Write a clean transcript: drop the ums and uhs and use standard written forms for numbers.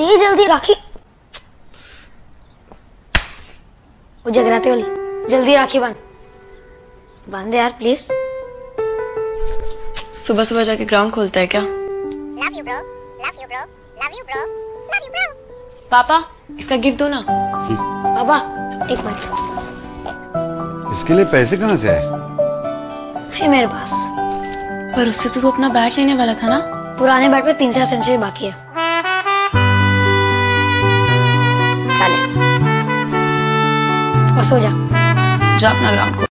दे जल्दी राखी। वो जगराते वाली, जल्दी राखी बांध दे यार प्लीज। सुबह सुबह जाके ग्राउंड खोलता है क्या? Love you bro, love you bro, love you bro, love you bro। पापा इसका गिफ्ट दो ना। पापा एक मिनट, इसके लिए पैसे कहाँ से आए? थे मेरे पास। पर उससे तो तू अपना बैट लेने वाला था ना। पुराने बैट पे 3 सेंचुरी बाकी है। खा ले और सो जा। जा अपना ग्राउंड खोल।